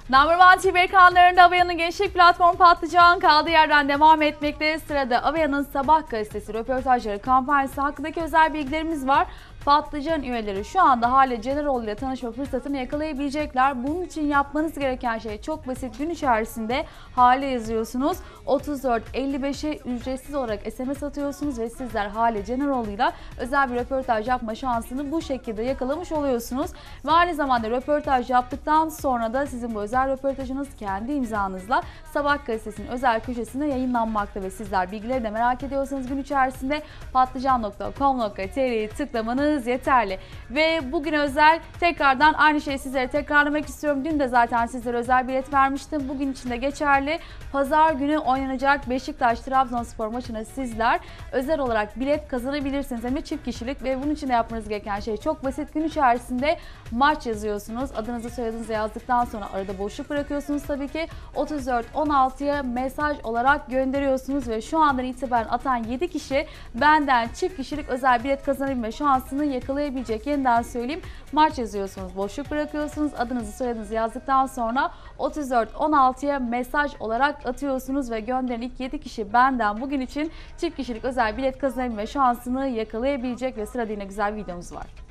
Number One TV ekranlarında Avea'nın gençlik platformu Patlıcan kaldığı yerden devam etmekte. Sırada Avea'nın Sabah gazetesi röportajları kampanyası hakkındaki özel bilgilerimiz var. Patlıcan üyeleri şu anda Hale Ceneroğlu ile tanışma fırsatını yakalayabilecekler. Bunun için yapmanız gereken şey çok basit. Gün içerisinde Hale yazıyorsunuz. 3455'e ücretsiz olarak SMS atıyorsunuz ve sizler Hale Ceneroğlu ile özel bir röportaj yapma şansını bu şekilde yakalamış oluyorsunuz. Ve aynı zamanda röportaj yaptıktan sonra da sizin bu özel röportajınız kendi imzanızla Sabah gazetesinin özel köşesinde yayınlanmakta ve sizler bilgileri de merak ediyorsanız gün içerisinde patlıcan.com.tr'yi tıklamanız yeterli. Ve bugün özel tekrardan aynı şeyi sizlere tekrarlamak istiyorum. Dün de zaten sizlere özel bilet vermiştim. Bugün için de geçerli. Pazar günü oynanacak Beşiktaş-Trabzonspor maçına sizler özel olarak bilet kazanabilirsiniz. Hem de çift kişilik ve bunun için de yapmanız gereken şey çok basit. Gün içerisinde maç yazıyorsunuz. Adınızı soyadınızı yazdıktan sonra arada boşluk bırakıyorsunuz tabii ki. 3416'ya mesaj olarak gönderiyorsunuz ve şu andan itibaren atan 7 kişi benden çift kişilik özel bilet kazanabilme şansını yakalayabilecek. Yeniden söyleyeyim. Maç yazıyorsunuz, boşluk bırakıyorsunuz. Adınızı soyadınızı yazdıktan sonra 3416'ya mesaj olarak atıyorsunuz ve gönderen ilk 7 kişi benden bugün için çift kişilik özel bilet kazanabilme şansını yakalayabilecek ve sırada yine güzel bir videomuz var.